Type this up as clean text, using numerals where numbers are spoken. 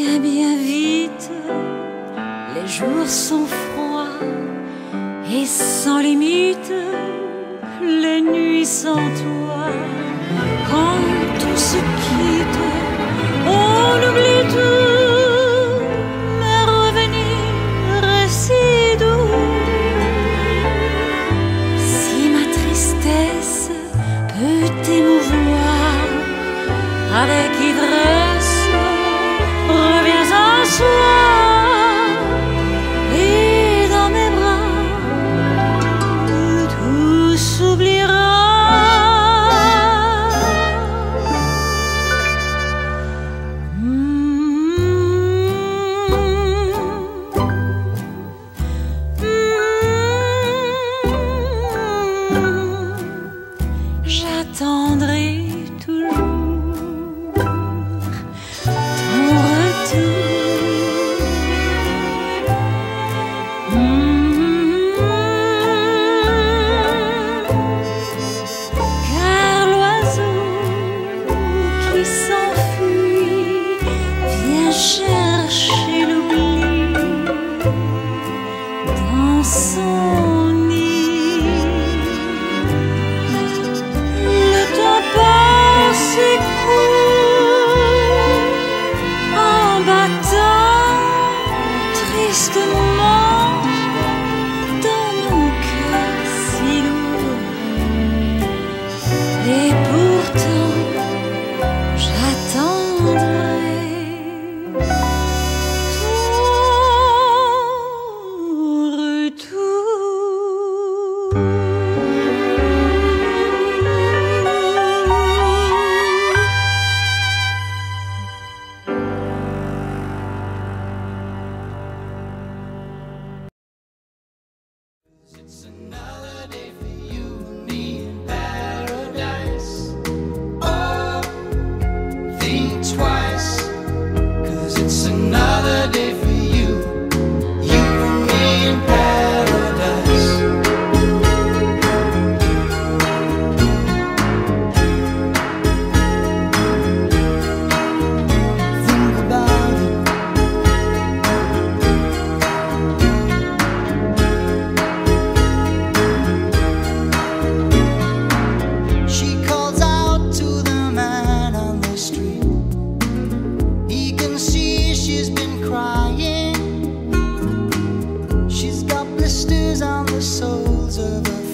Mais bien vite, les jours sont froids et sans limite, les nuits sans toi. Quand tout se quitte, on oublie tout, mais revenir est si doux. Si ma tristesse peut t'émouvoir, avec ivresse, reviens en soi. Et dans mes bras, tout s'oubliera. J'attendrai toujours ton retour. Car l'oiseau qui s'enfuit vient chercher l'oubli dans son nid. Le temps passe et court en battant tristement dans mon cœur si lourd. Et pourtant j'attendrai ton retour. It's another day for you and me in paradise. Oh, think twice, 'cause it's another day for you and me in paradise. Think about it. She calls out to the man on the street. He can see she's been crying. She's got blisters on the soles of her